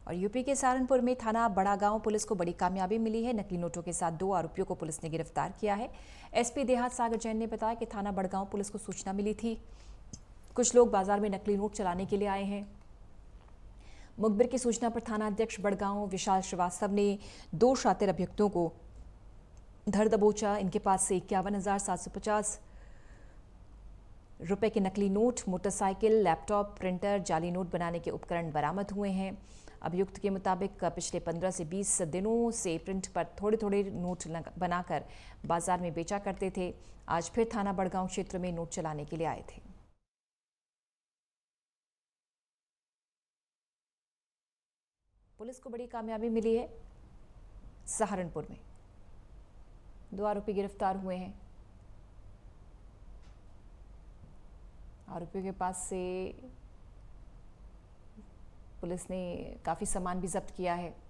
और यूपी के सहारनपुर में थाना बड़ागांव पुलिस को बड़ी कामयाबी मिली है। नकली नोटों के साथ 2 आरोपियों को पुलिस ने गिरफ्तार किया है। एसपी देहात सागर जैन ने बताया कि थाना बड़गांव पुलिस को सूचना मिली थी कुछ लोग बाजार में नकली नोट चलाने के लिए आए हैं। मुखबिर की सूचना पर थाना अध्यक्ष बड़गांव विशाल श्रीवास्तव ने 2 शातिर अभियुक्तों को धर दबोचा। इनके पास से 51,750 रुपए के नकली नोट, मोटरसाइकिल, लैपटॉप, प्रिंटर, जाली नोट बनाने के उपकरण बरामद हुए हैं। अभियुक्त के मुताबिक पिछले 15 से 20 दिनों से प्रिंट पर थोड़े थोड़े नोट बनाकर बाजार में बेचा करते थे। आज फिर थाना बड़गांव क्षेत्र में नोट चलाने के लिए आए थे। पुलिस को बड़ी कामयाबी मिली है। सहारनपुर में 2 आरोपी गिरफ्तार हुए हैं। आरोपियों के पास से पुलिस ने काफ़ी सामान भी जब्त किया है।